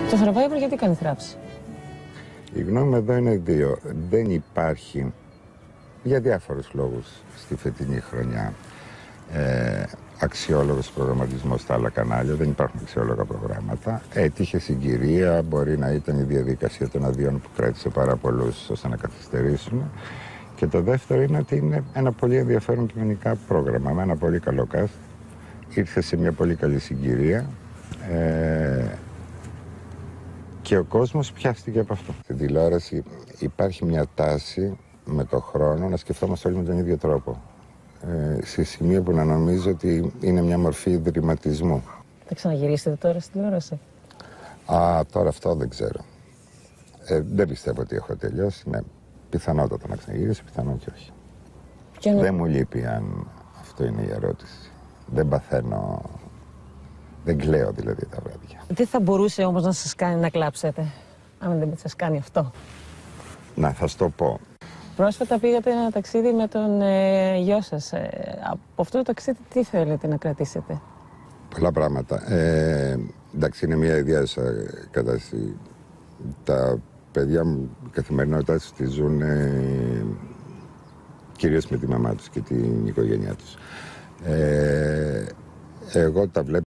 Το Survivor γιατί κάνει θράψη? Η γνώμη εδώ είναι δύο. Δεν υπάρχει, για διάφορους λόγους, στη φετινή χρονιά αξιόλογος προγραμματισμός στα άλλα κανάλια. Δεν υπάρχουν αξιόλογα προγράμματα. Έτυχε συγκυρία, μπορεί να ήταν η διαδικασία των αδειών που κράτησε πάρα πολλούς ώστε να καθυστερήσουν. Και το δεύτερο είναι ότι είναι ένα πολύ ενδιαφέρον κοινωνικά πρόγραμμα με ένα πολύ καλό cast. Ήρθε σε μια πολύ καλή συγκυρία και ο κόσμος πιάστηκε από αυτό. Στην τηλεόραση υπάρχει μια τάση με το χρόνο να σκεφτόμαστε όλοι με τον ίδιο τρόπο. Σε σημείο που να νομίζω ότι είναι μια μορφή ιδρυματισμού. Θα ξαναγυρίσετε τώρα στην τηλεόραση? Τώρα αυτό δεν ξέρω. Δεν πιστεύω ότι έχω τελειώσει. Ναι, πιθανότατα να ξαναγυρίσω, πιθανόν και όχι. Δεν μου λείπει αν αυτό είναι η ερώτηση. Δεν παθαίνω, δεν κλαίω δηλαδή τα βράδια. Τι θα μπορούσε όμως να σας κάνει να κλάψετε, αν δεν σας κάνει αυτό? Να, θα σου το πω. Πρόσφατα πήγατε ένα ταξίδι με τον γιο σας. Από αυτό το ταξίδι τι θέλετε να κρατήσετε? Πολλά πράγματα. Εντάξει, είναι μια ιδιαίτερη κατάσταση. Τα παιδιά μου, η καθημερινότητά τους τη ζουν κυρίως με τη μαμά τους και την οικογένειά τους. Εγώ τα βλέπω